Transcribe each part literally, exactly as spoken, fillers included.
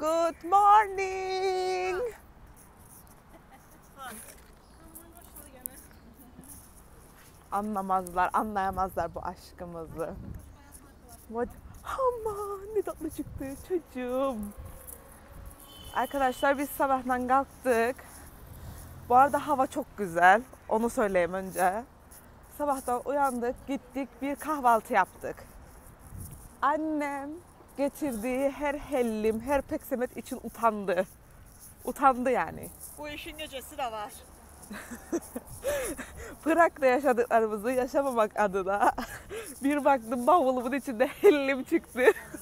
Good morning. Anlamazlar, anlayamazlar bu aşkımızı. What? Aman ne tatlı çıktı çocuğum. Arkadaşlar biz sabahtan kalktık. Bu arada hava çok güzel. Onu söyleyeyim önce. Sabahtan uyandık, gittik bir kahvaltı yaptık. Annem getirdiği her hellim, her peksemet için utandı. Utandı yani. Bu işin necesi de var. Prag'da yaşadıklarımızı yaşamamak adına bir baktım bavulumun içinde hellim çıktı.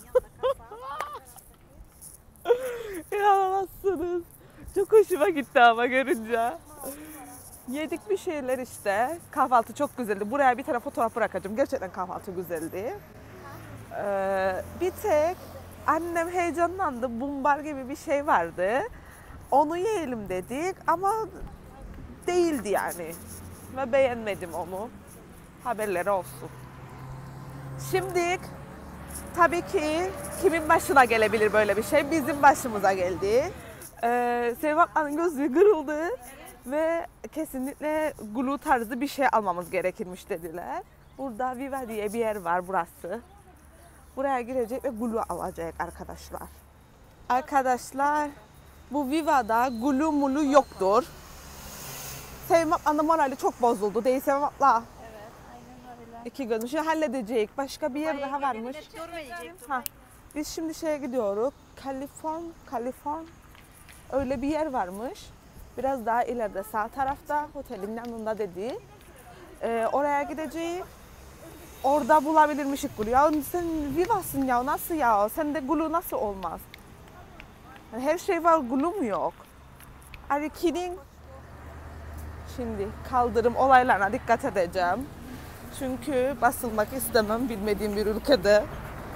İnanamazsınız. Çok hoşuma gitti ama görünce. Yedik bir şeyler işte. Kahvaltı çok güzeldi. Buraya bir tane fotoğraf bırakacağım. Gerçekten kahvaltı güzeldi. Ee, bir tek annem heyecanlandı. Bumbar gibi bir şey vardı. Onu yiyelim dedik ama değildi yani. Ve beğenmedim onu. Haberleri olsun. Şimdi tabii ki kimin başına gelebilir böyle bir şey? Bizim başımıza geldi. Ee, Sevap'ın gözü kırıldı ve kesinlikle glu tarzı bir şey almamız gerekirmiş dediler. Burada Viva diye bir yer var burası. Buraya girecek ve glu alacak arkadaşlar. Arkadaşlar bu Viva'da glu mulu yoktur. Sevap'ın morali çok bozuldu değil Sevap'la. Evet, aynen öyle. İki gün şimdi halledecek. Başka bir yer daha varmış. Durmayacak. Ha. Biz şimdi şeye gidiyoruz. Kaliforn, Kaliforn. Öyle bir yer varmış. Biraz daha ileride sağ tarafta otelin yanında dedi. Ee, oraya gideceğiz. Orada bulabilirmişik gulu. Ya sen Viva'sın ya nasıl ya? Sende gulu nasıl olmaz? Yani her şey var gulu mu yok? Are you kidding? Şimdi kaldırım olaylarına dikkat edeceğim. Çünkü basılmak istemem bilmediğim bir ülkede.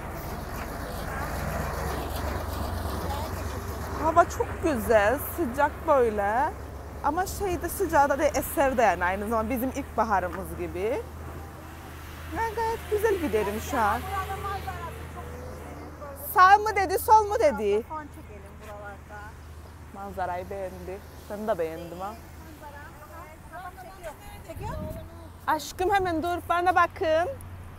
Hava çok güzel, sıcak böyle. Ama şeyde sıcağı da değil, eser de yani aynı zamanda bizim ilkbaharımız gibi. Ben gayet güzel giderim şu an. Sağ mı dedi, sol mu dedi? Fon çekelim buralarda. Manzarayı beğendi. Ben de beğendim ha. Çekiyor. Çekiyor. Aşkım hemen dur, bana bakın.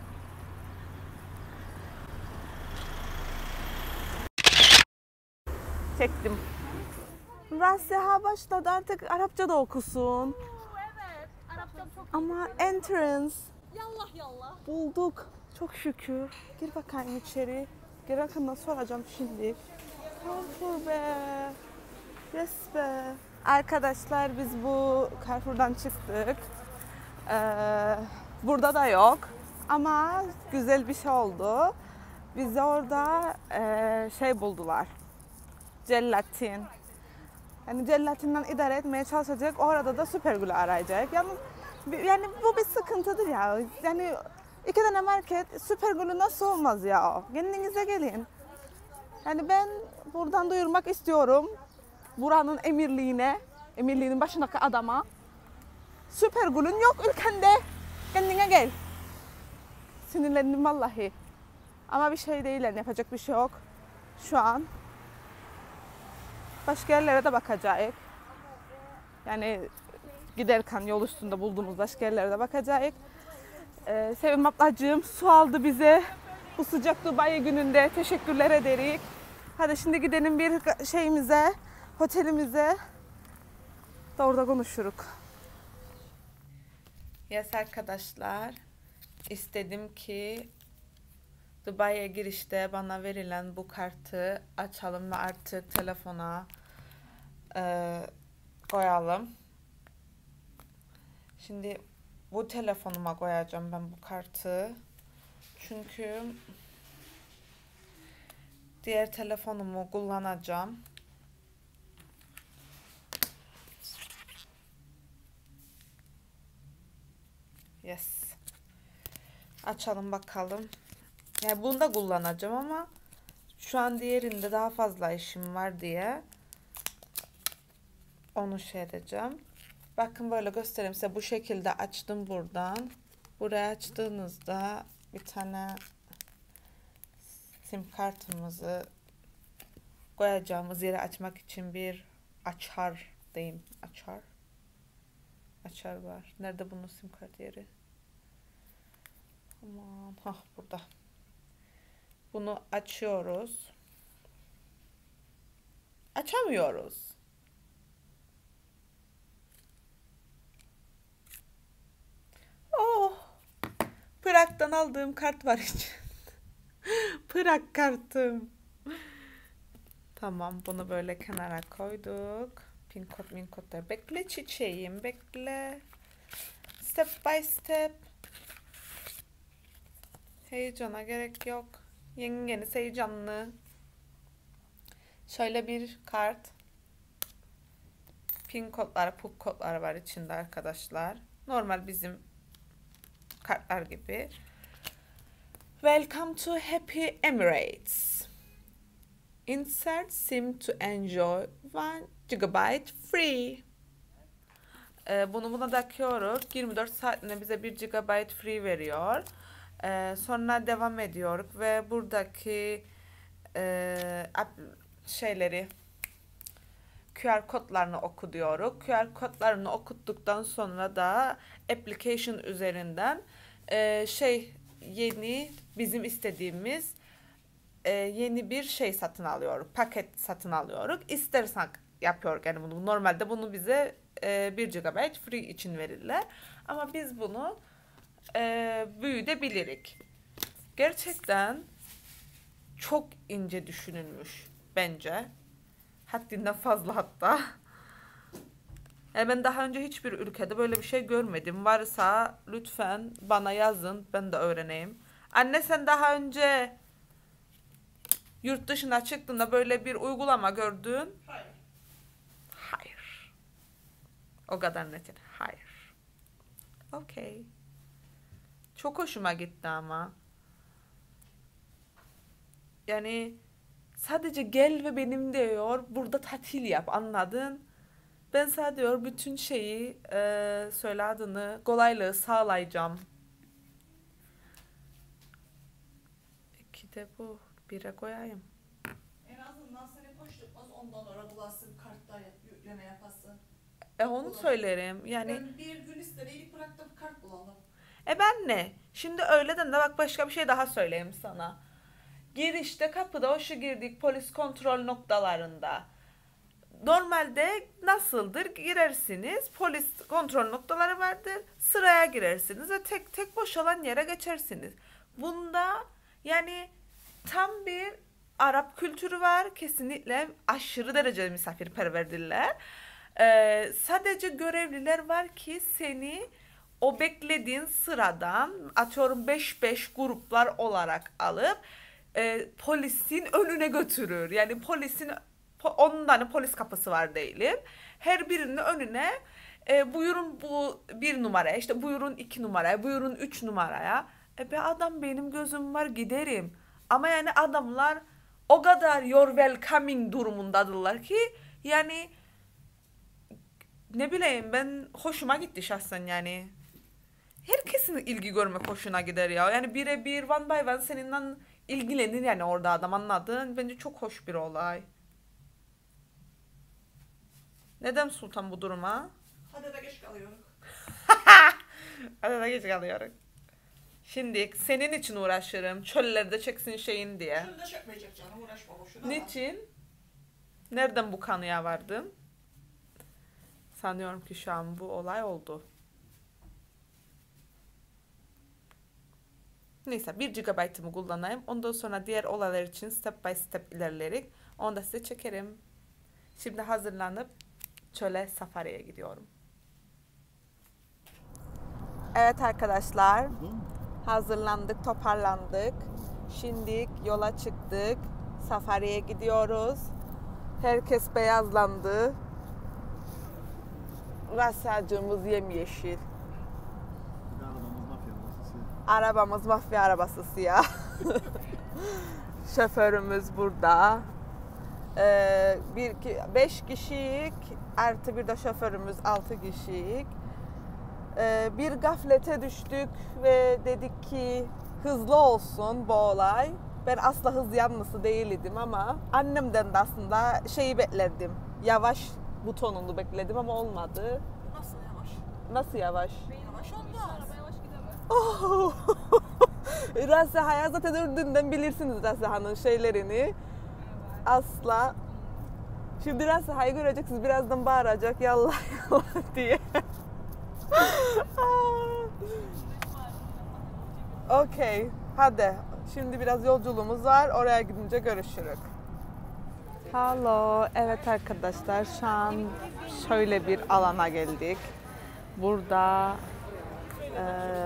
Çektim. Rasya başladı artık Arapça da okusun. Evet. Arapçam çok Ama entrance yallah yallah. bulduk. Çok şükür. Gir bakayım içeri. Girerken soracağım şimdi. Carrefour be. Yes be. Arkadaşlar biz bu Carrefour'dan çıktık. Ee, burada da yok. Ama güzel bir şey oldu. Bize orada e, şey buldular. Jelatin. Yani jelatinden idare etmeye çalışacak. Orada da süper glue arayacak. Yani, yani bu bir sıkıntıdır ya. Yani iki tane market süper glue nasıl olmaz ya? Kendinize gelin. Yani ben buradan duyurmak istiyorum. Buranın emirliğine, emirliğinin başındaki adama. Süper glue'un yok ülkende. Kendine gel. Sinirlendim vallahi. Ama bir şey değil yani yapacak bir şey yok. Şu an. Başka yerlere de bakacağız. Yani giderken yol üstünde bulduğumuz başka yerlere de bakacağız. Ee, Sevim ablacığım su aldı bize. Bu sıcak Dubai gününde teşekkürler ederiz. Hadi şimdi gidelim bir şeyimize, otelimize. Da orada konuşuruz. Yes arkadaşlar. İstedim ki Dubai'ye girişte bana verilen bu kartı açalım ve artık telefona e, koyalım. Şimdi bu telefonuma koyacağım ben bu kartı. Çünkü diğer telefonumu kullanacağım. Yes. Açalım bakalım. Yani bunu da kullanacağım ama şu an diğerinde daha fazla işim var diye onu şey edeceğim. Bakın böyle göstereyim size. Bu şekilde açtım buradan. Buraya açtığınızda bir tane sim kartımızı koyacağımız yeri açmak için bir açar diyeyim. Açar. Açar var. Nerede bunun sim kart yeri? Aman. Hah burada. Bunu açıyoruz. Açamıyoruz. Oh. Prag'dan aldığım kart var için. Prag kartım. Tamam, bunu böyle kenara koyduk. Pin kod, min kodları. Bekle çiçeğim, bekle. Step by step. Heyecana gerek yok. Yengeniz heyecanlı. Şöyle bir kart. Pin kodları, puk kodları var içinde arkadaşlar. Normal bizim kartlar gibi. Welcome to Happy Emirates. Insert SIM to enjoy one gigabyte free. Ee, bunu buna takıyoruz. yirmi dört saatinde bize bir gigabyte free veriyor. Ee, sonra devam ediyoruz ve buradaki e, şeyleri Q R kodlarını oku diyoruz. Q R kodlarını okuttuktan sonra da application üzerinden e, şey yeni bizim istediğimiz e, yeni bir şey satın alıyoruz. Paket satın alıyoruz. İstersen yapıyoruz yani bunu. Normalde bunu bize e, bir gigabyte free için verirler. Ama biz bunu e, büyütebilirik. Gerçekten çok ince düşünülmüş bence. Haddinden fazla hatta. Yani ben daha önce hiçbir ülkede böyle bir şey görmedim. Varsa lütfen bana yazın. Ben de öğreneyim. Anne, sen daha önce yurt dışına çıktığında böyle bir uygulama gördün? Hayır. Hayır. O kadar net. Hayır. Okey. Çok hoşuma gitti ama. Yani sadece gel ve benim diyor, burada tatil yap, anladın? Ben sana diyor bütün şeyi, e, söyle adını, kolaylığı sağlayacağım. İki de bu. Bire koyayım. En azından seni koş tutmaz ondan sonra bulasın kartlar yükleme yapasın. E onu Olur. söylerim. Yani Ben bir gün istereydik bırak da bir kart bulalım. e ben ne? Şimdi öğleden de bak başka bir şey daha söyleyeyim sana. Girişte kapıda o şu girdik polis kontrol noktalarında. Normalde nasıldır? Girersiniz. Polis kontrol noktaları vardır. Sıraya girersiniz ve tek tek boşalan yere geçersiniz. Bunda yani tam bir Arap kültürü var. Kesinlikle aşırı derecede misafirperverdirler. Ee, sadece görevliler var ki seni o beklediğin sıradan atıyorum beş beş gruplar olarak alıp e, polisin önüne götürür. Yani polisin on tane polis kapısı var diyelim. Her birinin önüne e, buyurun bu bir numaraya, işte buyurun iki numaraya, buyurun üç numaraya. E be adam, benim gözüm var, giderim. Ama yani adamlar o kadar you're welcoming durumundadırlar ki yani ne bileyim, ben hoşuma gitti şahsen yani. Herkesin ilgi görmek hoşuna gider ya. Yani birebir one by one seninle ilgilenir yani orada adam, anladın? Bence çok hoş bir olay. Neden Sultan bu duruma? Hadi de geç kalıyoruz. Hadi da geç kalıyoruz. Şimdi senin için uğraşırım. Çöllerde çeksin şeyin diye. Şunu da çekmeyecek canım, uğraşma boşuna. Niçin? Nereden bu kanıya vardın? Sanıyorum ki şu an bu olay oldu. Neyse, bir gigabaytımı kullanayım. Ondan sonra diğer olaylar için step by step ilerleyerek onu da size çekerim. Şimdi hazırlanıp çöle safariye gidiyorum. Evet arkadaşlar. Hazırlandık, toparlandık. Şimdi yola çıktık. Safariye gidiyoruz. Herkes beyazlandı. Rasacığımız yemyeşil. Arabamız mafya arabası siyah. Şoförümüz burada. Ee, bir, iki, beş kişilik artı bir de şoförümüz altı kişilik. Ee, bir gaflete düştük ve dedik ki hızlı olsun bu olay. Ben asla hız yanlısı değildim ama annemden de aslında şeyi beklerdim. Yavaş butonunu bekledim ama olmadı. Nasıl yavaş? Nasıl yavaş? Yavaş olmaz. Araba yavaş gidemez. Oh! Rasiha'ya zaten ördüğünden bilirsiniz Rasiha'nın şeylerini. Asla. Şimdi Rasiha'yı göreceksiniz. Birazdan bağıracak. Yallah yallah diye. Okey. Hadi. Şimdi biraz yolculuğumuz var. Oraya gidince görüşürüz. Hello. Evet arkadaşlar. Şu an şöyle bir alana geldik. Burada e,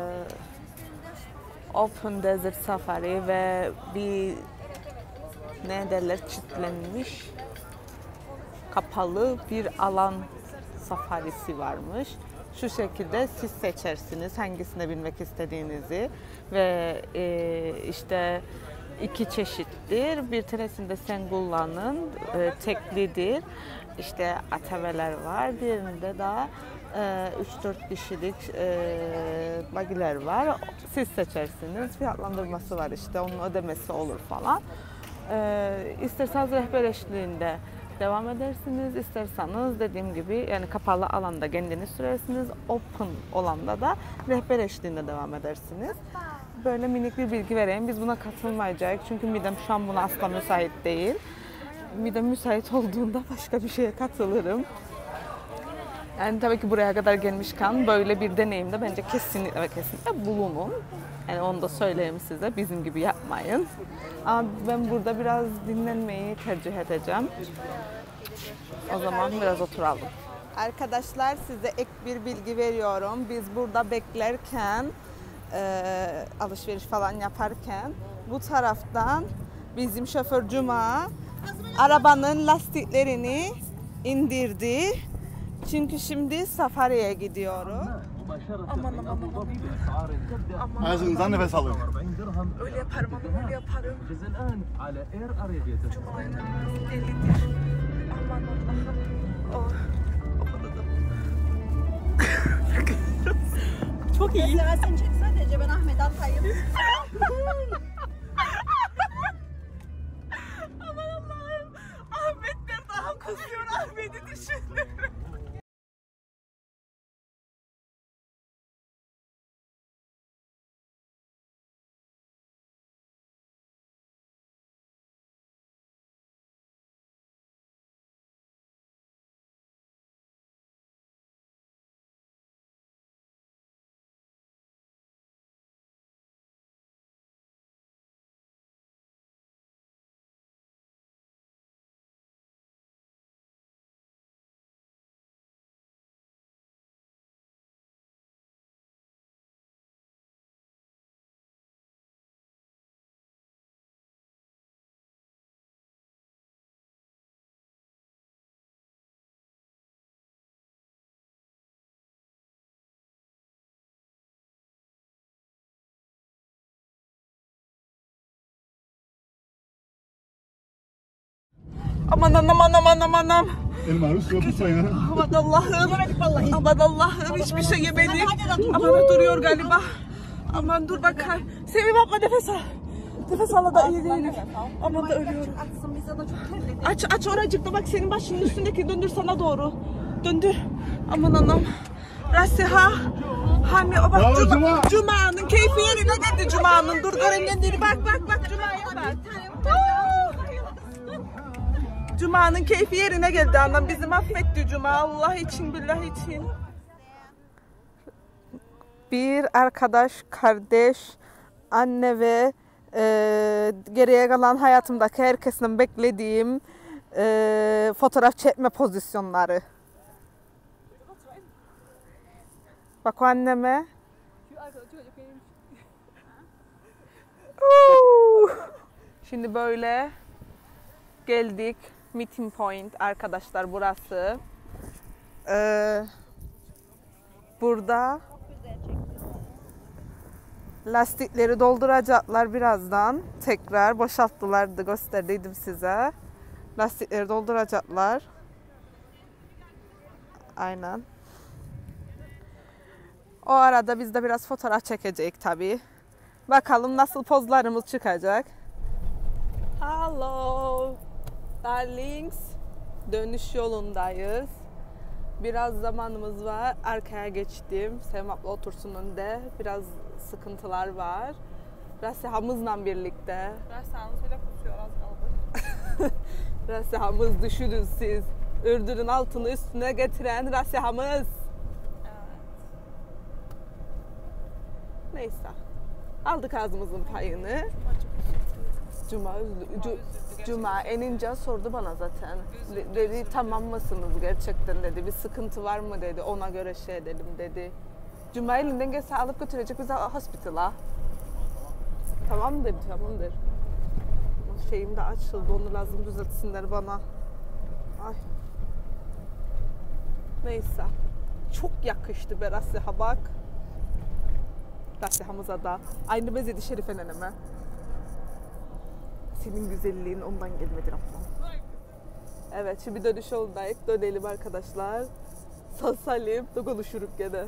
Open Desert Safari ve bir ne derler çitlenmiş kapalı bir alan safarisi varmış. Şu şekilde siz seçersiniz hangisine binmek istediğinizi ve e, işte iki çeşittir. Bir tanesinde Sengullan'ın e, teklidir. İşte ataveler var. Diğerinde de üç dört kişilik e, bagiler var. Siz seçersiniz. Fiyatlandırması var işte. Onun ödemesi olur falan. E, isterseniz rehber eşliğinde devam edersiniz. İsterseniz dediğim gibi yani kapalı alanda kendiniz sürersiniz. Open olanda da rehber eşliğinde devam edersiniz. Böyle minik bir bilgi vereyim. Biz buna katılmayacağız. Çünkü midem şu an buna asla müsait değil. Midem müsait olduğunda başka bir şeye katılırım. Yani tabii ki buraya kadar gelmişken böyle bir deneyimde bence kesinlikle ve kesinlikle bulunun. Yani onu da söyleyeyim size. Bizim gibi yapmayın. Ama ben burada biraz dinlenmeyi tercih edeceğim. O zaman biraz oturalım. Arkadaşlar size ek bir bilgi veriyorum. Biz burada beklerken, e, alışveriş falan yaparken bu taraftan bizim şoför Cuma arabanın lastiklerini indirdi. Çünkü şimdi safariye gidiyoruz. Aman aman aman. Ağzınızdan nefes alın. Öyle yaparım ama öyle yaparım. Cuma'nın delidir. Aman Allah'ım. Oh. Çok iyi. Sen çek sadece ben Ahmet Altay'ım. Aman Allah'ım. Ahmet'ten daha kusuyor. Ahmet'i düşündüm. Aman aman aman aman aman. Elmarı suya tutmayın. Aman Allah'ım. Aman Allah'ım hiçbir şey yemedik. Aman duruyor galiba. Aman dur bakayım. Sevim yapma nefes al. Nefes al da iyi değilim. Aman da ölüyorum. Açsın bize de çok terledik. Aç aç oracıkta bak senin başının üstündeki döndür sana doğru. Döndür. Aman anam. Rasiha. Hani o bak Bravo, Cuma, Cuma. Cuma'nın keyfi yerine geldi Cuma'nın. Dur göründen bak bak bak Cuma'ya bak. Cuma'nın keyfi yerine geldi anam. Bizi mahvetti Cuma. Allah için billah için. Bir arkadaş, kardeş, anne ve e, geriye kalan hayatımdaki herkesin beklediğim e, fotoğraf çekme pozisyonları. Bak o anneme. Şimdi böyle geldik. Meeting point arkadaşlar burası. Ee, burada lastikleri dolduracaklar birazdan. Tekrar boşalttılar da gösterdiydim size. Lastikleri dolduracaklar. Aynen. O arada biz de biraz fotoğraf çekecek tabii. Bakalım nasıl pozlarımız çıkacak. Hello, darlings. Dönüş yolundayız. Biraz zamanımız var. Arkaya geçtim. Sevim abla otursun önde. Biraz sıkıntılar var. Rasihamızla birlikte. Rəssamız belə pusuyor az qaldı. Rasihamız düşünün siz. Ürdünün altını üstüne getiren rasihamız. Evet. Neyse. Aldık ağzımızın payını. Cuma, cu, Cuma enince sordu bana zaten. De- Dedi tamam mısınız gerçekten dedi. Bir sıkıntı var mı dedi. Ona göre şey edelim dedi. Cuma elinden gelse alıp götürecek bizi hospitala. Tamam dedi, tamamdır. Şeyim de açıldı, onu lazım düzeltsinler bana. Ay. Neyse. Çok yakıştı be Rasiha bak. Rasihamıza da. Aynı benzedi Şerife neneme. Senin güzelliğin ondan gelmedir ablam. Evet, şimdi dönüş yolundayız. Dönelim arkadaşlar. Sağ salim de konuşuruk gene.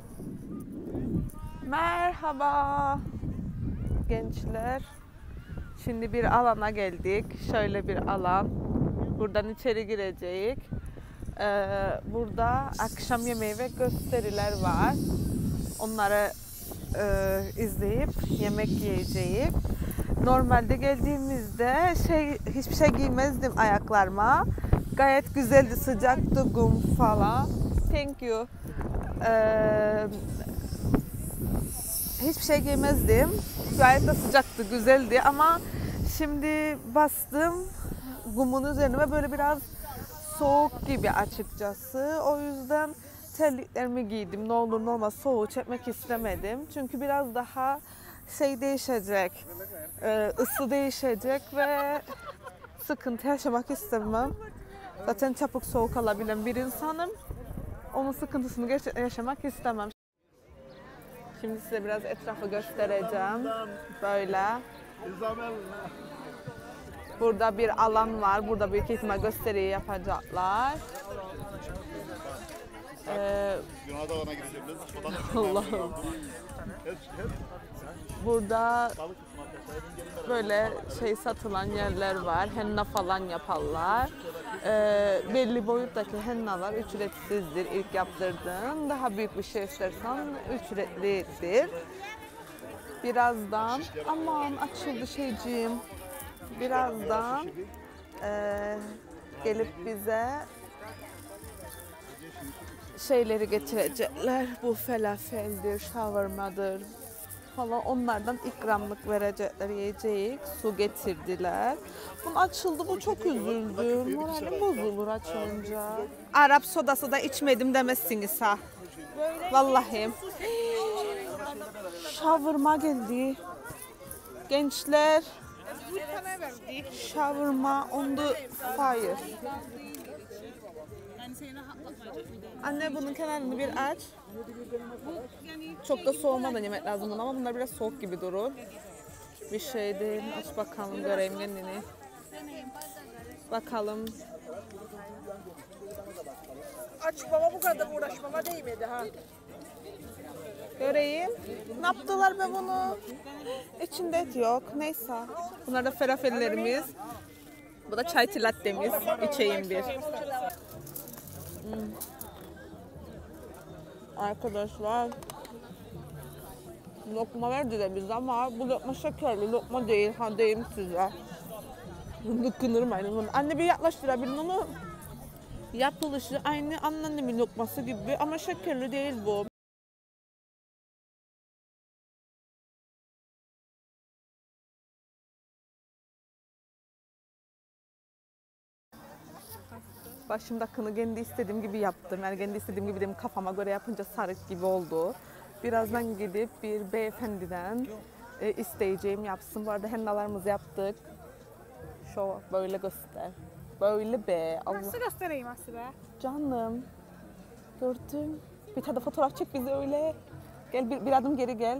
Merhaba gençler. Şimdi bir alana geldik. Şöyle bir alan. Buradan içeri gireceğiz. Ee, burada akşam yemeği ve gösteriler var. Onları e, izleyip yemek yiyeceğiz. Normalde geldiğimizde şey hiçbir şey giymezdim ayaklarıma. Gayet güzeldi, sıcaktı, kum falan. Thank you. Ee, hiçbir şey giymezdim. Gayet de sıcaktı, güzeldi ama şimdi bastım kumun üzerine ve böyle biraz soğuk gibi açıkçası. O yüzden terliklerimi giydim. Ne olur ne olmaz soğuğu çekmek istemedim. Çünkü biraz daha şey değişecek, ısı değişecek ve sıkıntı yaşamak istemem. Zaten çabuk soğuk alabilen bir insanım. Onun sıkıntısını gerçekten yaşamak istemem. Şimdi size biraz etrafı göstereceğim. Böyle. Burada bir alan var. Burada büyük ihtimal gösteriyi yapacaklar. Ee, Allah'ım. Burada böyle şey satılan yerler var. Henna falan yaparlar. Ee, belli boyuttaki hennalar ücretsizdir. İlk yaptırdığın. Daha büyük bir şey istersen ücretlidir. Birazdan, aman açıldı şeyciğim. Birazdan e, gelip bize şeyleri getirecekler. Bu felafeldir, şavurmadır falan, onlardan ikramlık verecekler, yiyecek. Su getirdiler. Bunun açıldı, bu çok üzüldüm. Moralim bozulur açılınca. Arap sodası da içmedim demezsiniz ha. Vallahi. Şavurma geldi. Gençler. Şavurma on the fire. Anne bunun kenarını bir aç. Çok da soğumadan yemek lazım bunu ama bunlar biraz soğuk gibi durur. Bir şey değil. Aç bakalım, göreyim kendini. Bakalım. Aç baba, bu kadar uğraşmama değmedi ha. Göreyim. Ne yaptılar be bunu? İçinde et yok. Neyse. Bunlar da ferafellerimiz. Bu da çay lattemiz. İçeyim bir. Hmm. Arkadaşlar. Lokma verdiler bize ama bu lokma şekerli lokma değil. Ha diyeyim size. Lıkınırım aynı. Anne bir yaklaştırabilir onu. Yapılışı aynı anneannemin lokması gibi ama şekerli değil bu. Başımdakini kendi istediğim gibi yaptım. Yani kendi istediğim gibi dedim, kafama göre yapınca sarık gibi oldu. Birazdan gidip bir beyefendiden e, isteyeceğim yapsın. Bu arada hennalarımızı yaptık. Şu böyle göster. Böyle be. Allah. Nasıl göstereyim Asibe? Canım. Gördüm. Bir tane fotoğraf çek bizi öyle. Gel bir, bir adım geri gel.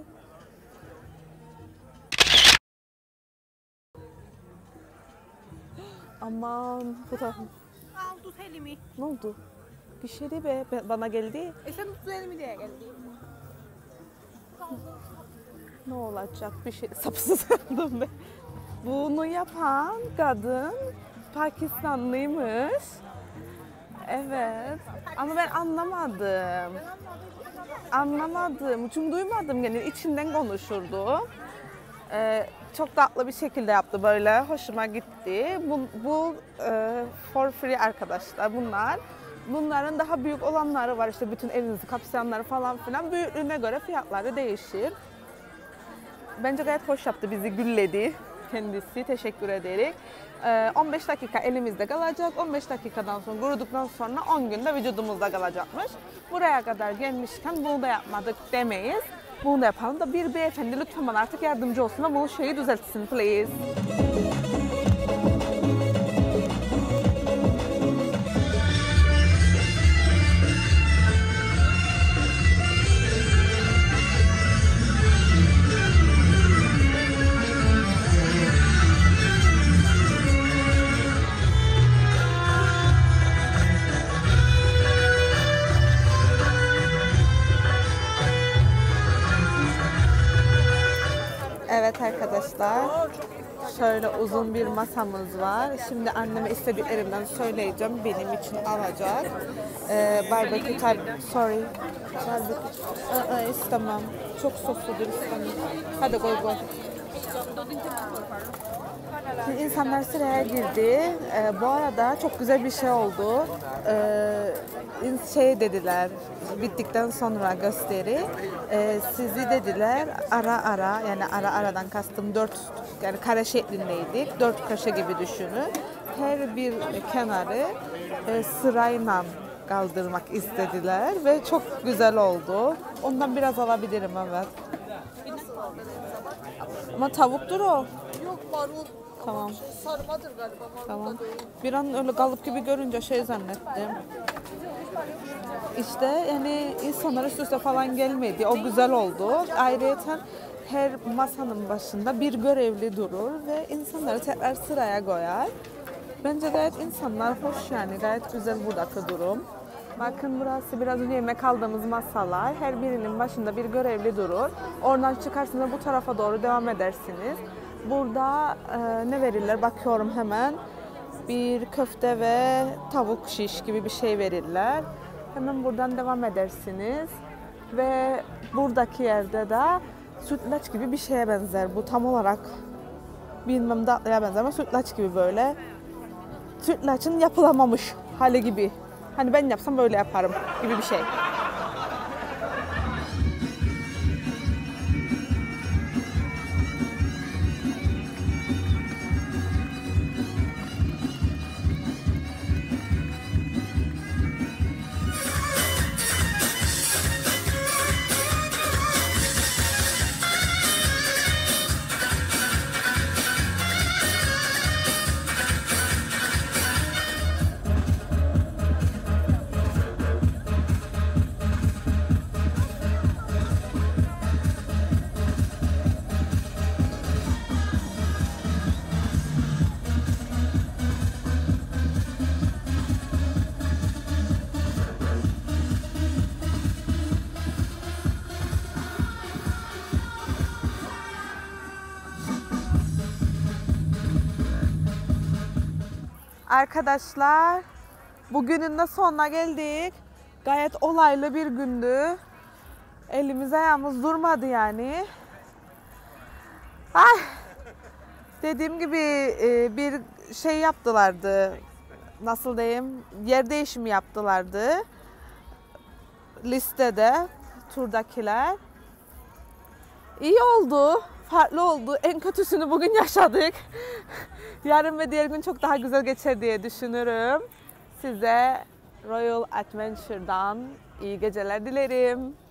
Aman fotoğrafım. Al tut elimi. Ne oldu? Bir şey değil be. Be- Bana geldi. E sen tut elimi diye geldin. Ne olacak? Bir şey sapsız kaldım be. Bunu yapan kadın Pakistanlıymış. Evet. Ama ben anlamadım. Anlamadım. Çünkü duymadım yani içinden konuşurdu. Ee, çok tatlı bir şekilde yaptı böyle. Hoşuma gitti. Bu, bu e, for free arkadaşlar bunlar. Bunların daha büyük olanları var işte bütün evinizi kapsayanları falan filan. Büyüklüğüne göre fiyatları değişir. Bence gayet hoş yaptı, bizi gülledi kendisi. Teşekkür ederim. Ee, on beş dakika elimizde kalacak. on beş dakikadan sonra kuruduktan sonra on günde vücudumuzda kalacakmış. Buraya kadar gelmişken bunu da yapmadık demeyiz. Bunu da yapalım da bir beyefendi lütfen bana artık yardımcı olsun da bunu şeyi düzeltsin please. Evet arkadaşlar, şöyle uzun bir masamız var. Şimdi anneme istediklerimden söyleyeceğim, benim için alacak. Ee, barbekü tar... Sorry. Barbekü... Aa, istemem. Çok sosludur, istemem. Hadi koy koy. Şimdi insanlar sıraya girdi. Ee, bu arada çok güzel bir şey oldu. Ee, şey dediler, bittikten sonra gösteri, e, sizi dediler ara ara, yani ara aradan kastım dört, yani kare şeklindeydik. Dört köşe gibi düşünün. Her bir kenarı e, sırayla kaldırmak istediler ve çok güzel oldu. Ondan biraz alabilirim, evet. Ama tavuktur o. Yok marul. Tamam. Sarmadır galiba. Marul Tamam. da değil. Bir an öyle kalıp gibi görünce şey zannettim. İşte yani insanlar üst üste falan gelmedi. O güzel oldu. Ayrıca her masanın başında bir görevli durur ve insanları tekrar sıraya koyar. Bence gayet insanlar hoş, yani gayet güzel buradaki durum. Bakın burası biraz önce yemek aldığımız masalar. Her birinin başında bir görevli durur. Oradan çıkarsınız bu tarafa doğru devam edersiniz. Burada e, ne verirler? Bakıyorum hemen. Bir köfte ve tavuk şiş gibi bir şey verirler. Hemen buradan devam edersiniz. Ve buradaki yerde de sütlaç gibi bir şeye benzer. Bu tam olarak bilmem tatlıya benzer ama sütlaç gibi böyle. Sütlaçın yapılamamış hali gibi. Hani ben yapsam böyle yaparım gibi bir şey. Arkadaşlar, bugünün de sonuna geldik. Gayet olaylı bir gündü. Elimiz ayağımız durmadı yani. Ay, dediğim gibi bir şey yaptılardı. Nasıl diyeyim? Yer değişimi yaptılardı. Listede turdakiler. İyi oldu. Farklı oldu. En kötüsünü bugün yaşadık. Yarın ve diğer gün çok daha güzel geçer diye düşünürüm. Size Royal Adventure'dan iyi geceler dilerim.